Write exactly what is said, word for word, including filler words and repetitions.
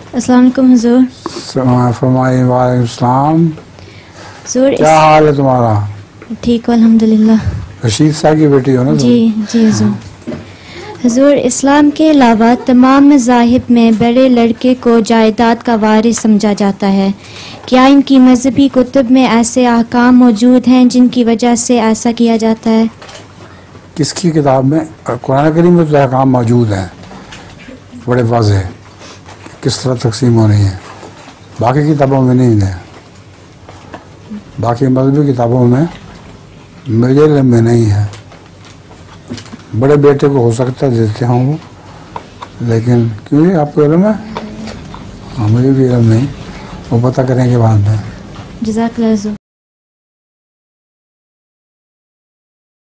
अस्सलाम वालेकुम हुजूर। फरमाइए। वालेकुम सलाम। हुजूर क्या हाल है तुम्हारा? ठीक हो अल्हम्दुलिल्लाह। रशीद साहब की बेटी हो ना? जी जी हुजूर। हुजूर, इस्लाम के अलावा तमाम मज़ाहिब में बड़े लड़के को जायदाद का वारिस समझा जाता है। क्या इनकी मजहबी कुतुब में ऐसे अहकाम मौजूद हैं जिनकी वजह से ऐसा किया जाता है? किसकी किताब में? कुरान करीम में तो अहकाम मौजूद हैं बड़े वाज़ेह, किस तरह तकसीम हो रही है। बाकी किताबों में नहीं है। बाकी मजहबी किताबों में मेरे इल्म में नहीं है। बड़े बेटे को हो सकता है देते हों, लेकिन क्यों जी आपको इल्म है? हाँ, मुझे भी इल्म नहीं, वो पता करेंगे बाद में। जज़ाकल्लाह।